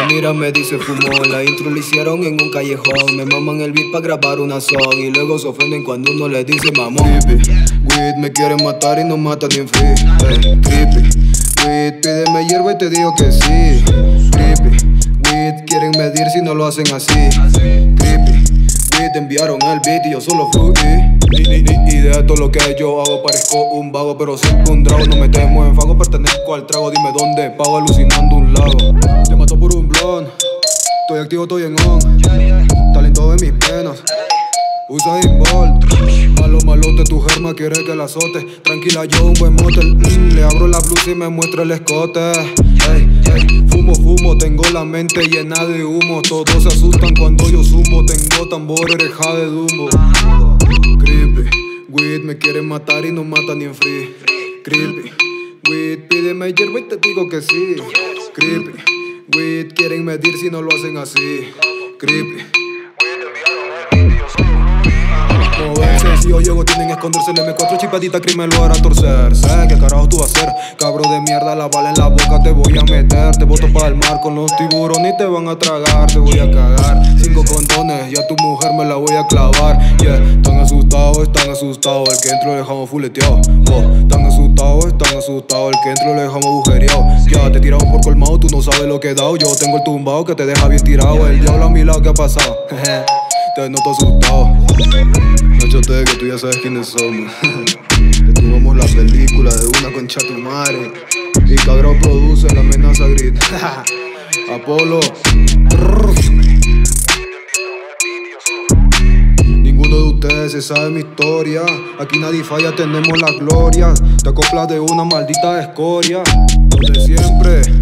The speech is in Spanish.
mira me dice fumón. La intro lo hicieron en un callejón. Me maman el beat pa' grabar una song y luego se ofenden cuando uno le dice mamón. Creepy, weed, me quieren matar y no matan ni en free. Hey, creepy, weed, pídeme hierba y te digo que sí. Creepy, weed, quieren medir si no lo hacen así. Creepy, weed, enviaron el beat y yo solo fluí. Y de todo lo que yo hago parezco un vago, pero soy un drago, no me temo en fago. Pertenezco al trago, dime dónde pago, alucinando un lago. Te mato por un blon, estoy activo, estoy en on. Talento de mis penas, Usain Bolt. Malo, malote, tu germa quiere que la azote. Tranquila, yo un buen motel. Le abro la blusa y me muestra el escote. Hey, hey, fumo, tengo la mente llena de humo. Todos se asustan cuando yo sumo. Tengo tambor, oreja de Dumbo. Creepy, weed, me quieren matar y no matan ni en free. Creepy, weed, pídeme hierba y te digo que sí. Creepy, weed, quieren medir si no lo hacen así. Creepy. Si yo llego tienen que esconderse. El M4 chipadita crimen lo hará torcer. Sé qué carajo tú vas a hacer, cabro de mierda. La bala en la boca te voy a meter. Te boto para el mar con los tiburones y te van a tragar. Te voy a cagar, 5 condones y a tu mujer me la voy a clavar. Yeah, están asustados, el que entro le dejamos fuleteado. Están asustados, el que entro le dejamos agujereado. Ya te tiramos por colmado, tú no sabes lo que he dado. Yo tengo el tumbado que te deja bien tirado. El diablo a mi lado, ¿qué ha pasado? Te noto asustado. No chote que tú ya sabes quiénes somos. Te tumbamos la película de una concha tu madre. Y cabrón produce la amenaza grita. Apolo. Ninguno de ustedes se sabe mi historia. Aquí nadie falla, tenemos la gloria. Te acoplas de una maldita escoria. Lo de siempre.